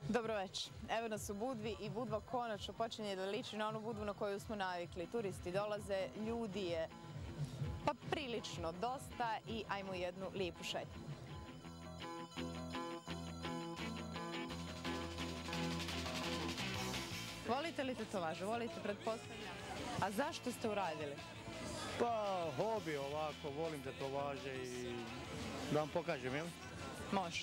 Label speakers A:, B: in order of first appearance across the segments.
A: Dobro večer. Evo nas u Budvi i Budva konačno počinje da liči na onu Budvu na koju smo navikli. Turisti dolaze, ljudi je pa prilično dosta i ajmo jednu lijepu šetnju. Volite li tetovaže? Volite, pretpostavljam. A zašto ste uradili?
B: Pa, hobi ovako, volim tetovaže i da vam pokažem, jel?
A: Može.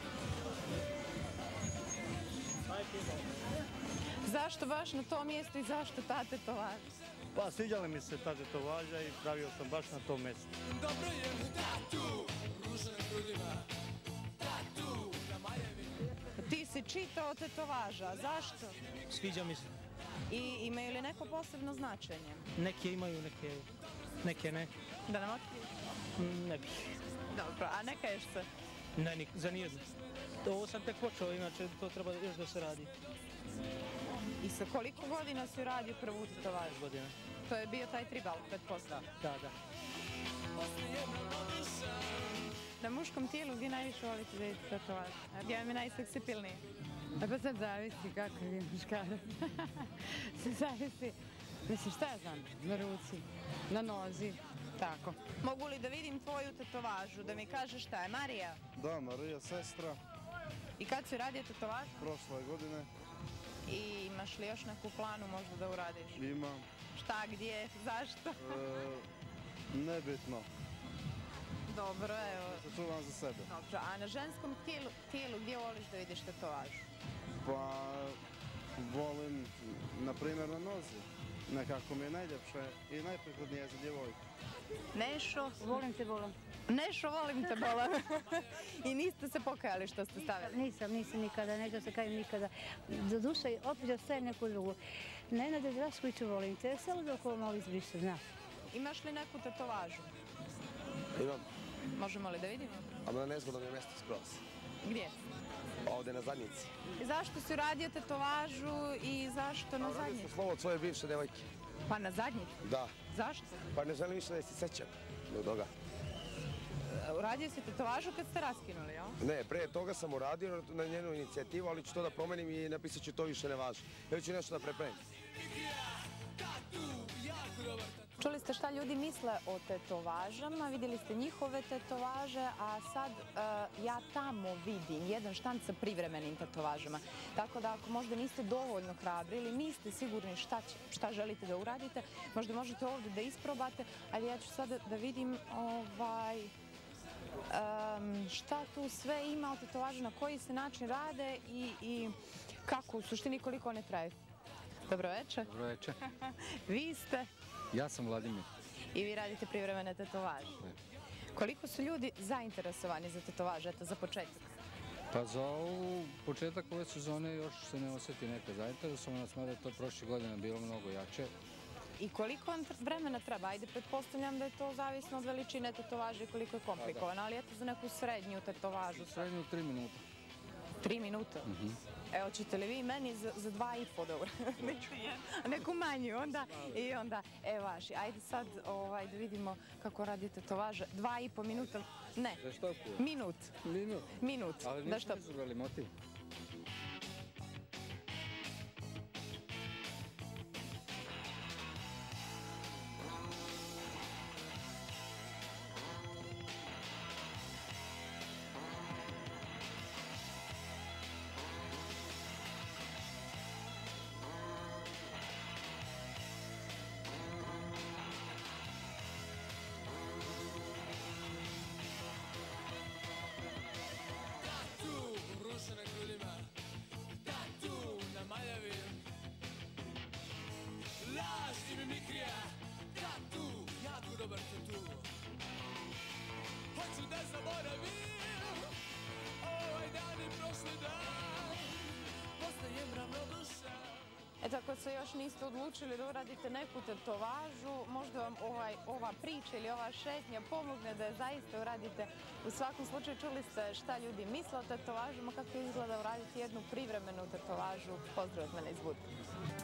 A: Zašto baš na tom mjestu i zašto ta tetovaža?
B: Pa, sviđala mi se ta tetovaža i pravio sam baš na tom mjestu.
C: Dobro je tatu, ruže na grudima, tatu na maljevi.
A: Ti si čitao tetovaža, zašto?
D: Sviđa mi se.
A: I imaju li neko posebno značenje?
D: Neke imaju, neke ne.
A: Da nam otkriješ?
D: Ne bih.
A: Dobro, a ne kažeš se?
D: Ne, za nijednu. Ovo sam tek počeo, inače to treba još da se radi.
A: I sa koliko godina si uradio prvu tetovažu?
D: Godina.
A: To je bio taj tribal, pretpostavljam.
D: Da.
A: Na muškom tijelu gdje najviše volite da vidite tetovažu? A gdje vam je najseksipilniji?
E: A pa sad zavisi kako je muškarac. Sad zavisi, mislim šta ja znam, na ruci, na nozi, tako.
A: Mogu li da vidim tvoju tetovažu, da mi kažeš šta je? Marija?
F: Da, Marija, sestra,
A: I kad si uradio tetovažu?
F: prošle godine
A: I imaš li još neku planu možda da uradiš?
F: imam,
A: Šta, gdje, zašto?
F: nebitno,
A: Dobro, evo.
F: sačuvam za sebe.
A: Dobro, a na ženskom tijelu gdje voliš da vidiš tetovažu?
F: Pa, volim, na primjer, na nozi. Nekako mi je najljepše i najprikladnije za djevojku.
A: Nešo?
E: Volim te, volim.
A: Nešo, volim te, bolam. I niste se pokajali što ste stavili?
E: Nisam nikada, neću se kajem nikada. Za duše, opet da stavim neku drugu. Nenade Draškoviću volim te, samo dok ovo malo izbrišem, znaš.
A: Imaš li neku tetovažu?
G: Imam,
A: Možemo li da vidimo?
G: ali na nezgodnom je mjestu skroz.
A: Gdje?
G: Ovdje na zadnjici.
A: Zašto si uradio tetovažu i zašto na
G: Radio
A: zadnjici?
G: sam slovo od svoje bivše devojke.
A: Pa na zadnjici?
G: Da,
A: Zašto?
G: pa ne želim više da se sećam do toga.
A: Uradio si tetovažu kad ste raskinuli, jel?
G: Ne, pre toga sam uradio na njenu inicijativu, ali ću to da promenim i napisat ću to više ne važi. Ja ću nešto da prepremim.
A: Čuli ste šta ljudi misle o tetovažama, vidjeli ste njihove tetovaže, a sad ja tamo vidim jedan štand sa privremenim tetovažama. Tako da ako možda niste dovoljno hrabri ili niste sigurni šta želite da uradite, možda možete ovdje da isprobate, ali ja ću sad da vidim šta tu sve ima od tetovaža, na koji se način rade i kako u suštini koliko one traju. Dobro večer.
H: Dobro večer.
A: Vi ste?
H: Ja sam Vladimir.
A: I vi radite privremene tetovaže. Koliko su ljudi zainteresovani za tetovaže, eto za početak?
H: Pa za ovu početak ove sezone još se ne osjeti neka zainteresovanost, mada je to prošle godine bilo mnogo jače.
A: I koliko vam vremena treba? Ajde, pretpostavljam da je to zavisno od veličine tetovaže i koliko je komplikovano, ali eto za neku srednju tetovažu.
H: Srednju 3 minuta.
A: 3 minuta? Evo, ćete li vi meni za 2,5 da uradite? Neku manju onda i onda, vaši. Ajde sad da vidimo kako radite tetovaže. 2,5 minuta, ne.
H: Da što?
A: Minut. Minut.
H: Ali nismo izabrali motiv.
C: Ruže na grudima, tatu na maljevi. Laž i mimikrija, tatu, jako dobar tatu. Hoću da zaboravim ovaj dan i prošli dan. Postajem ravnodušan.
A: Eto, ako se još niste odlučili da uradite neku tetovažu, možda vam ova priča ili ova šetnja pomogne da je zaista uradite. U svakom slučaju čuli ste šta ljudi misle o tetovažama, kako izgleda uraditi jednu privremenu tetovažu. Pozdrav od mene iz Budve.